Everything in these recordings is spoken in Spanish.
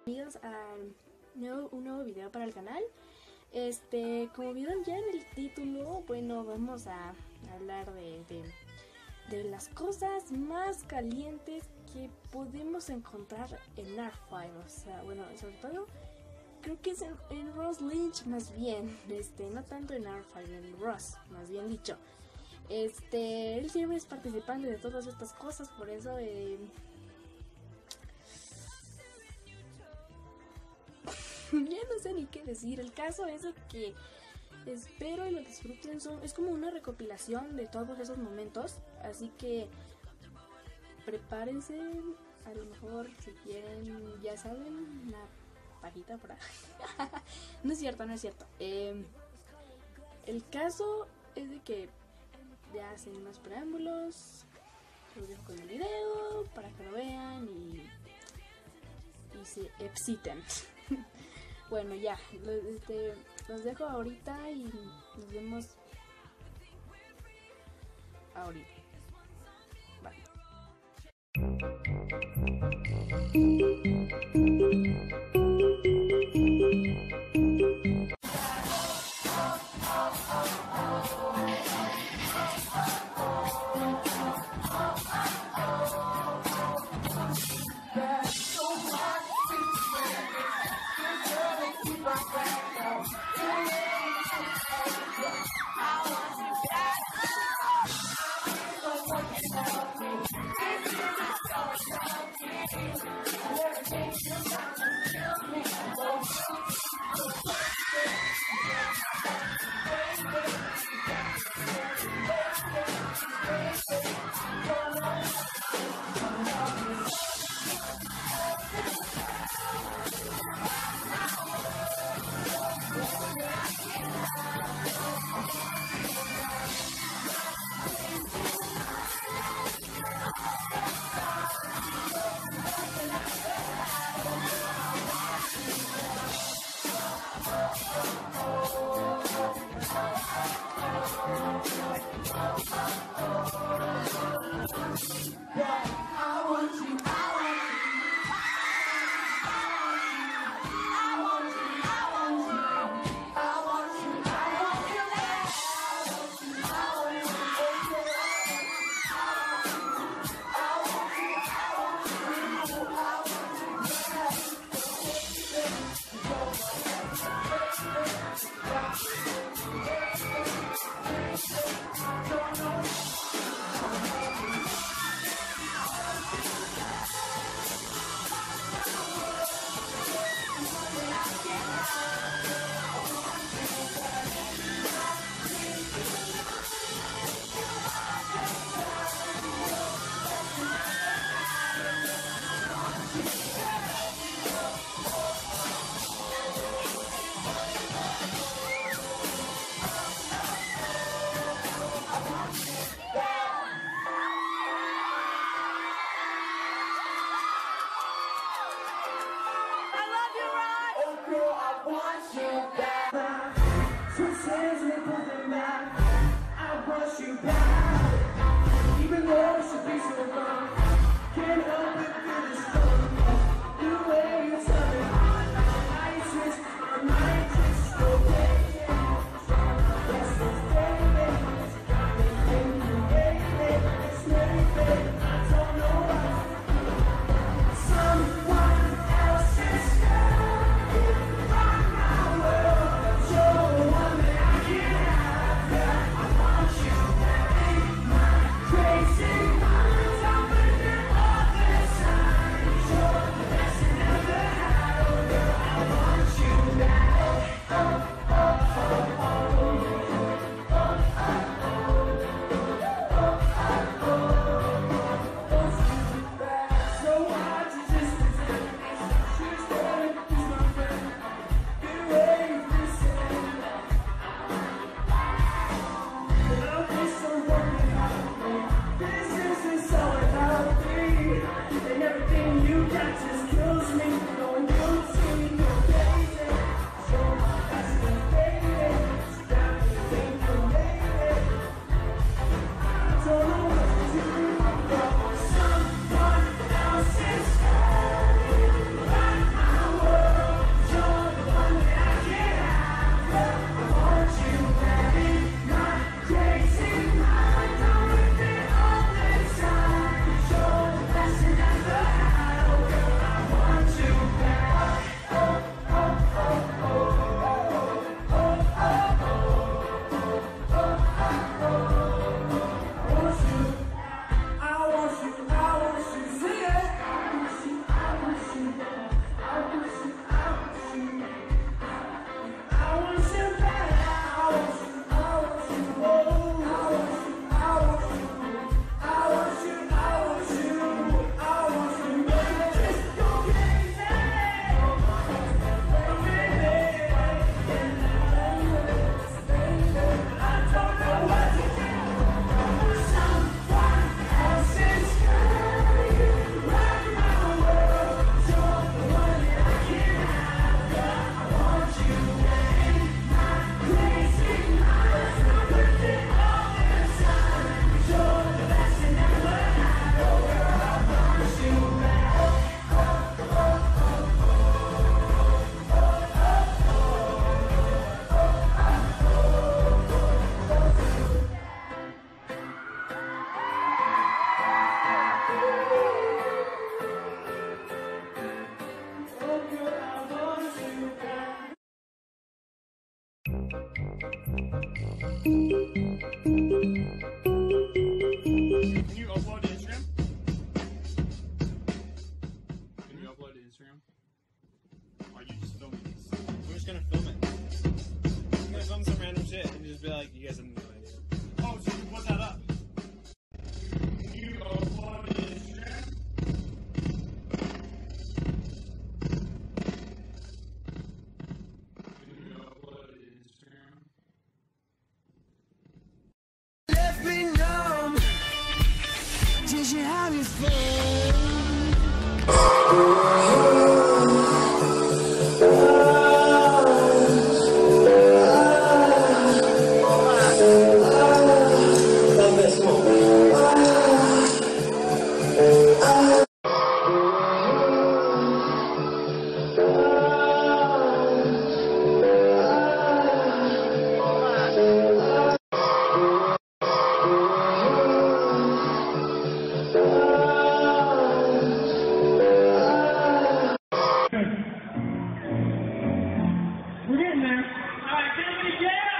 Bienvenidos a un nuevo video para el canal. Como vieron ya en el título, bueno, vamos a hablar de las cosas más calientes que podemos encontrar en Arc-V. O sea, bueno, sobre todo creo que es en Ross Lynch más bien, no tanto en Arc-V, en Ross, más bien dicho. Él siempre es participante de todas estas cosas, por eso ya no sé ni qué decir. El caso es de que espero y lo disfruten. Es como una recopilación de todos esos momentos, así que prepárense. A lo mejor si quieren, ya saben, una pajita por ahí. No es cierto, no es cierto. El caso es de que ya hacen más preámbulos. Los dejo con el video para que lo vean y se exciten. Bueno, ya, los dejo ahorita y nos vemos ahorita. Bye. Crazy Are you just filming these? We're just gonna film it. We're gonna film some random shit and just be like, you guys have no idea. Oh, so you put that up. You upload it to Instagram? Left me numb. Did you have your fun? We're getting there. All right, gentlemen, yeah!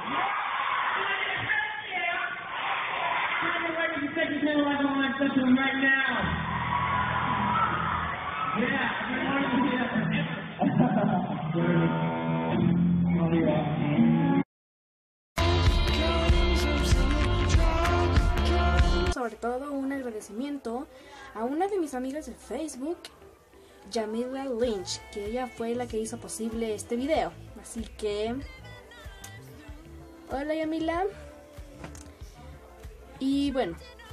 Trying to wait for the second channel live online stuff to him right now. Yeah, good morning. Sobre todo un agradecimiento a una de mis amigas de Facebook, Yamila Lynch, que ella fue la que hizo posible este video. Así que hola Yamila. Y bueno,